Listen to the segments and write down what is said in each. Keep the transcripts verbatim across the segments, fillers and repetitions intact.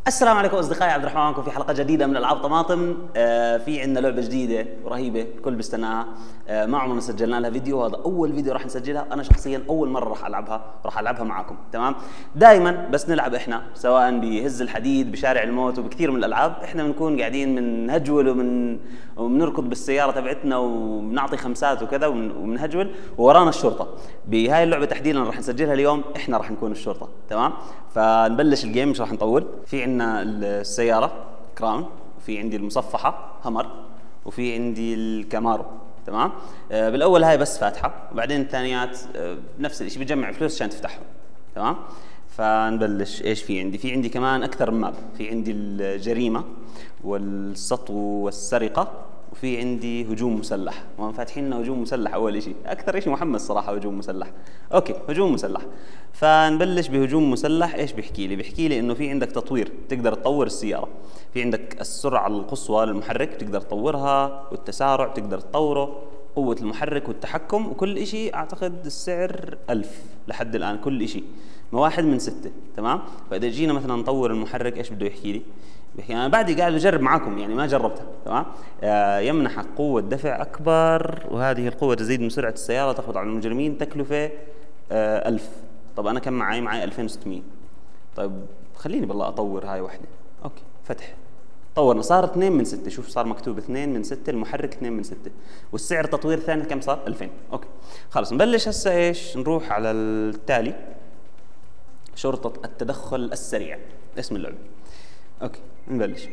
السلام عليكم اصدقائي، عبد الرحمن معكم في حلقه جديده من العاب طماطم. آه في عندنا لعبه جديده ورهيبه الكل بيستناها. آه ما عمرنا سجلنا لها فيديو، هذا اول فيديو راح نسجلها. انا شخصيا اول مره راح العبها راح العبها معكم. تمام، دائما بس نلعب احنا سواء بهز الحديد بشارع الموت وبكثير من الالعاب احنا بنكون قاعدين بنهجول ومن وبنركض بالسياره تبعتنا وبنعطي خمسات وكذا وبنهجول وورانا الشرطه. بهاي اللعبه تحديدا راح نسجلها اليوم احنا راح نكون الشرطه. تمام، فنبلش الجيم مش راح نطول. في عندنا السيارة كراون، وفي عندي المصفحة همر، وفي عندي الكامارو. تمام، آه بالاول هاي بس فاتحة، وبعدين الثانيات آه نفس الشيء بتجمع فلوس عشان تفتحهم. تمام، فنبلش. ايش في عندي؟ في عندي كمان اكثر من ماب. في عندي الجريمة والسطو والسرقة، وفي عندي هجوم مسلح. وهم فاتحين لنا هجوم مسلح اول شيء، اكثر شيء محمس صراحه هجوم مسلح. اوكي، هجوم مسلح. فنبلش بهجوم مسلح. ايش بيحكي لي؟ بيحكي لي انه في عندك تطوير، تقدر تطور السياره. في عندك السرعه القصوى للمحرك بتقدر تطورها، والتسارع بتقدر تطوره، قوه المحرك والتحكم، وكل شيء اعتقد السعر ألف لحد الان كل شيء، ما واحد من ستة. تمام، فاذا جينا مثلا نطور المحرك ايش بده يحكي لي؟ بحكي انا بعدي قاعد بجرب معاكم، يعني ما جربتها. تمام، آه يمنحك قوه دفع اكبر، وهذه القوه تزيد من سرعه السياره، تخفض على المجرمين تكلفه آه ألف. طب انا كم معي؟ معي ألفين وستمية. طيب خليني بالله اطور هاي وحده. اوكي، فتح، طورنا صار اثنين من ستة. شوف صار مكتوب اثنين من ستة، المحرك اثنين من ستة، والسعر تطوير ثاني كم صار؟ ألفين. اوكي خلص نبلش هسه. ايش نروح على التالي؟ شرطه التدخل السريع اسم اللعبه. اوكي نبلش.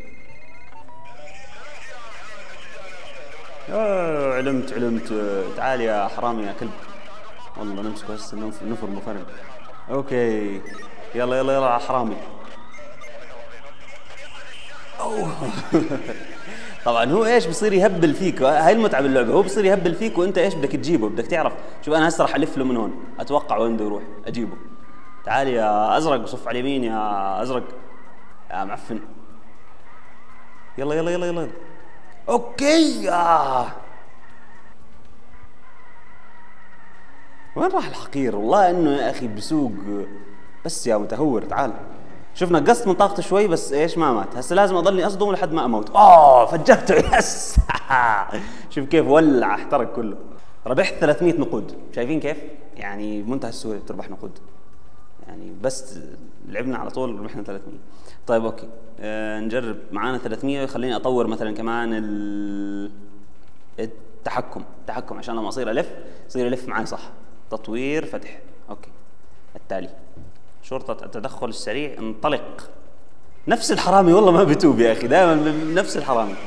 اوه علمت علمت تعال يا حرامي يا كلب. والله نمسكه هسه نفر مفرم. اوكي يلا يلا يلا يا حرامي. اوه طبعا هو ايش بصير يهبل فيك، هاي المتعه باللعبه، هو بصير يهبل فيك وانت ايش بدك تجيبه، بدك تعرف. شوف انا هسه راح الف له من هون، اتوقع وين بده يروح اجيبه. تعال يا ازرق، وصف على اليمين يا ازرق يا معفن. يلا يلا يلا يلا. اوكي آه. وين راح الحقير؟ والله انه يا اخي بسوق بس يا متهور. تعال شوف نقصت من طاقته شوي بس ايش ما مات. هسه لازم اضلني اصدمه لحد ما اموت. اوه فجرته يس شوف كيف ولع، احترق كله. ربحت ثلاثمية نقود، شايفين كيف؟ يعني بمنتهى السهوله تربح نقود، يعني بس لعبنا على طول ربحنا ثلاثمية. طيب اوكي آه نجرب معانا ثلاثمية. خليني اطور مثلا كمان التحكم التحكم عشان لما اصير الف يصير يلف معي صح. تطوير فتح. اوكي التالي شرطة التدخل السريع انطلق. نفس الحرامي والله ما بتوب يا اخي، دائما نفس الحرامي.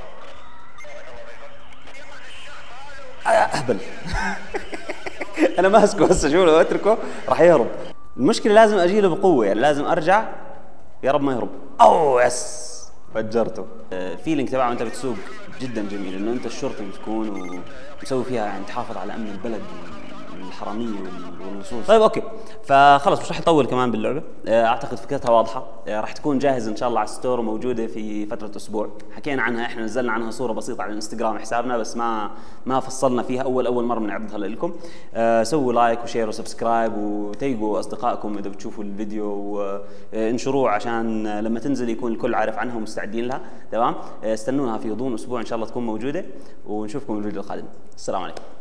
اهبل انا ماسكه هسه، شو لو اتركه راح يهرب. المشكله لازم اجيله بقوه، يعني لازم ارجع يا رب ما يهرب. اوه يس فجرته. فيلينج تبعه انت بتسوق جدا جميل، انه انت الشرطي بتكون ومسوي فيها يعني تحافظ على امن البلد الحراميه واللصوص. طيب اوكي فخلص مش راح اطول كمان باللعبه. اعتقد فكرتها واضحه، راح تكون جاهزه ان شاء الله على الستور وموجوده في فتره اسبوع. حكينا عنها، احنا نزلنا عنها صوره بسيطه على الانستغرام حسابنا، بس ما ما فصلنا فيها. اول اول مره بنعرضها لكم. أه سووا لايك وشير وسبسكرايب وتيجوا اصدقائكم اذا بتشوفوا الفيديو، وانشروه عشان لما تنزل يكون الكل عارف عنها ومستعدين لها. تمام، استنونا في غضون اسبوع ان شاء الله تكون موجوده، ونشوفكم الفيديو القادم. السلام عليكم.